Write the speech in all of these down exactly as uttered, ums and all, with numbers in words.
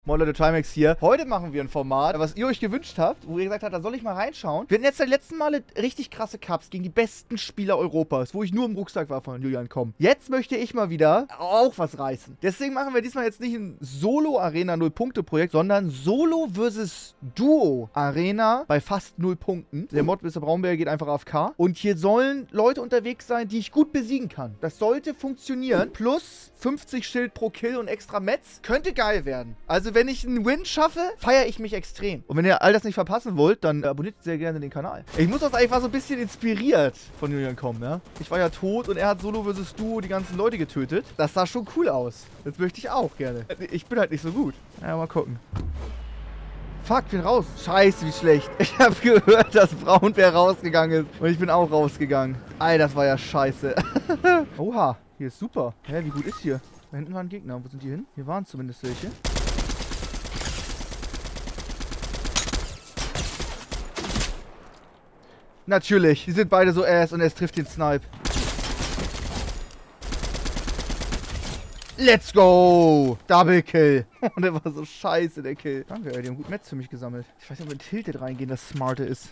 Moin Leute, Trimax hier. Heute machen wir ein Format, was ihr euch gewünscht habt, wo ihr gesagt habt, da soll ich mal reinschauen. Wir hatten jetzt die letzten Male richtig krasse Cups gegen die besten Spieler Europas, wo ich nur im Rucksack war von Julian Komm. Jetzt möchte ich mal wieder auch was reißen. Deswegen machen wir diesmal jetzt nicht ein Solo-Arena null-Punkte-Projekt, sondern Solo versus Duo-Arena bei fast null Punkten. Der Mod Mister Braunbär geht einfach A F K. Und hier sollen Leute unterwegs sein, die ich gut besiegen kann. Das sollte funktionieren. Plus fünfzig Schild pro Kill und extra Metz. Könnte geil werden. Also wenn ich einen Win schaffe, feiere ich mich extrem. Und wenn ihr all das nicht verpassen wollt, dann abonniert sehr gerne den Kanal. Ich muss das eigentlich war so ein bisschen inspiriert von Julian Komm, ja. Ich war ja tot und er hat Solo versus Duo die ganzen Leute getötet. Das sah schon cool aus. Das möchte ich auch gerne. Ich bin halt nicht so gut. Ja, mal gucken. Fuck, bin raus. Scheiße, wie schlecht. Ich habe gehört, dass Braunbär rausgegangen ist. Und ich bin auch rausgegangen. Ey, das war ja scheiße. Oha, hier ist super. Hä, wie gut ist hier? Da hinten waren Gegner. Wo sind die hin? Hier waren zumindest welche. Natürlich. Die sind beide so ass und es trifft den Snipe. Let's go! Double Kill. Und der war so scheiße, der Kill. Danke, ey, die haben gut Metz für mich gesammelt. Ich weiß nicht, ob wir in Tilted reingehen, das smarte ist.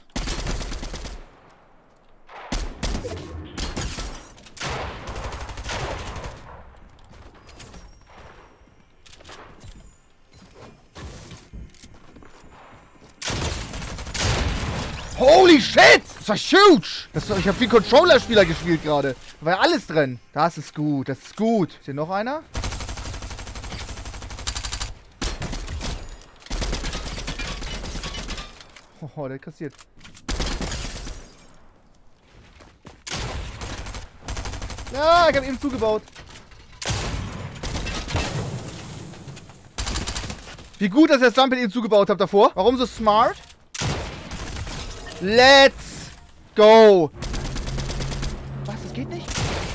Holy shit! Das war huge! Das war, ich habe wie Controller-Spieler gespielt gerade. Da war ja alles drin. Das ist gut, das ist gut. Ist hier noch einer? Oh, der kassiert. Ja, ich habe eben zugebaut. Wie gut, dass ich das Jump eben zugebaut habe davor. Warum so smart? Let's go! Was, das geht nicht?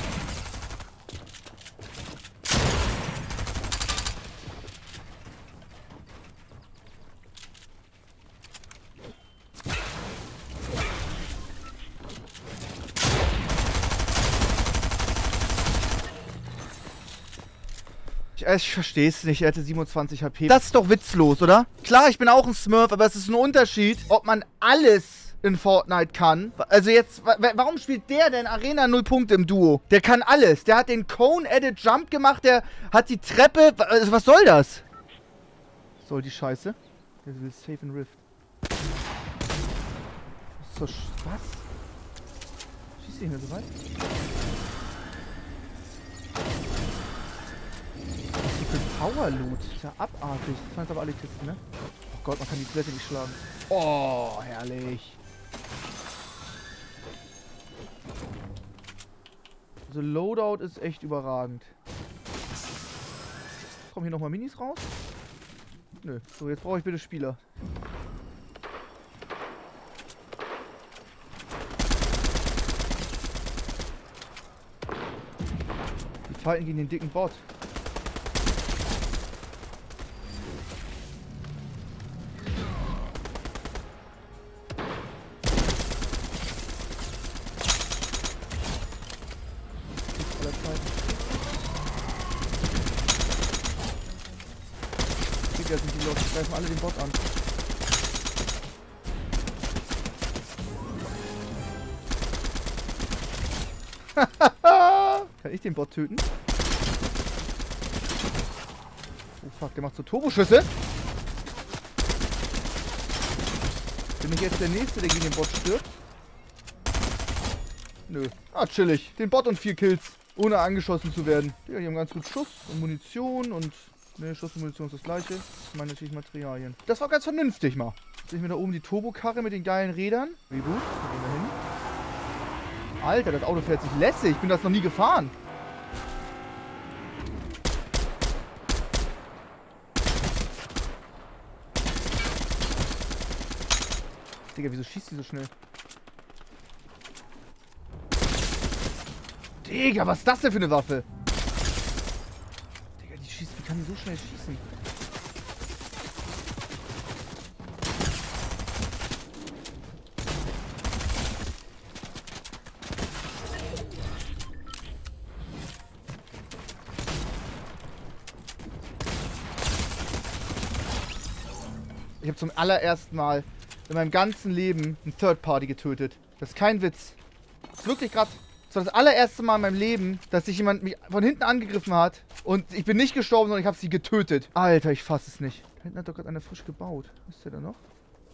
Ich, ich verstehe es nicht, er hatte siebenundzwanzig H P. Das ist doch witzlos, oder? Klar, ich bin auch ein Smurf, aber es ist ein Unterschied, ob man alles in Fortnite kann. Also jetzt, warum spielt der denn Arena null Punkte im Duo? Der kann alles. Der hat den Cone-Edit Jump gemacht, der hat die Treppe. Also was soll das? Was soll die Scheiße? Der will Safe in Rift. So, was? Schießt nicht mehr so weit? Was ist hier für Power-Loot? Ist ja abartig. Das waren jetzt aber alle Kisten, ne? Oh Gott, man kann die Blätter nicht schlagen. Oh, herrlich. Also Loadout ist echt überragend. Kommen hier nochmal Minis raus? Nö. So, jetzt brauche ich bitte Spieler. Die fighten gegen den dicken Bot. Sind die los, die greifen alle den Bot an. Kann ich den Bot töten? Oh fuck, der macht so Turboschüsse. Bin ich jetzt der Nächste, der gegen den Bot stirbt? Nö. Ah, chillig. Den Bot und vier Kills. Ohne angeschossen zu werden. Ja, die haben ganz gut Schuss und Munition und... Ne, Schuss und Munition ist das gleiche. Ich meine natürlich Materialien. Das war ganz vernünftig mal. Jetzt sehe ich mir da oben die Turbokarre mit den geilen Rädern. Reboot. Da gehen wir hin. Alter, das Auto fährt sich lässig. Ich bin das noch nie gefahren. Digga, wieso schießt die so schnell? Digga, was ist das denn für eine Waffe? Wie kann die so schnell schießen? Ich habe zum allerersten Mal in meinem ganzen Leben ein Third Party getötet. Das ist kein Witz. Das ist wirklich gerade... Das war das allererste Mal in meinem Leben, dass sich jemand mich von hinten angegriffen hat. Und ich bin nicht gestorben, sondern ich habe sie getötet. Alter, ich fasse es nicht. Da hinten hat doch gerade einer frisch gebaut. Ist der da noch?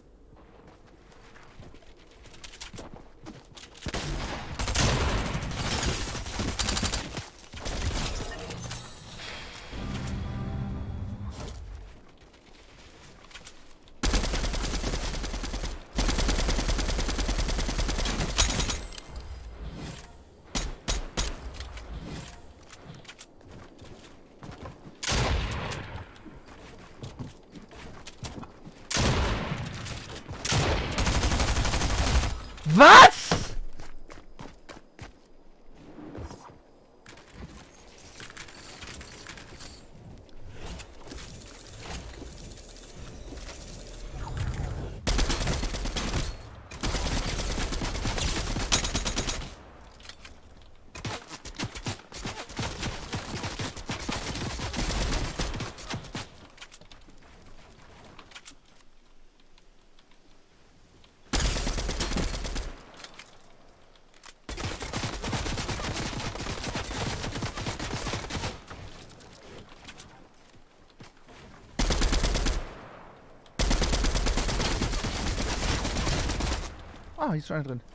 Was? Ah, hier ist schon einer drin.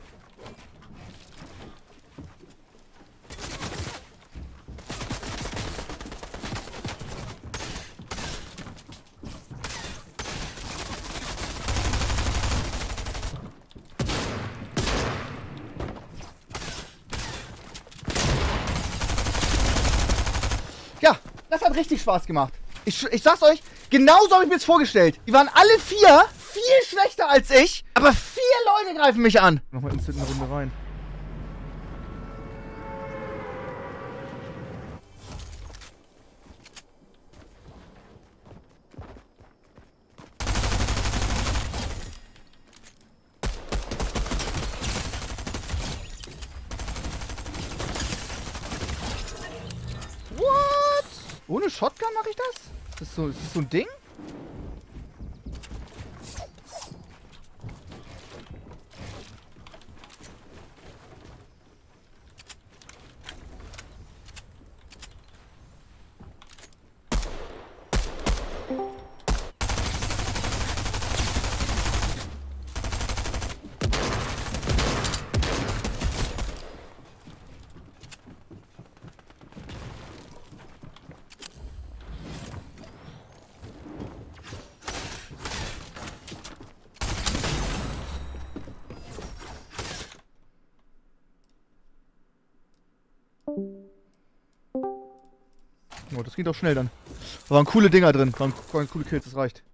Ja, das hat richtig Spaß gemacht. Ich, ich sag's euch, genauso habe ich mir es vorgestellt. Die waren alle vier viel schlechter als ich, aber vier Leute greifen mich an. Nochmal instant eine Runde rein. What? Ohne Shotgun mache ich das? Ist das so, ist das so ein Ding? Oh, das ging doch schnell dann. Da waren coole Dinger drin. Da waren, waren coole Kills, das reicht.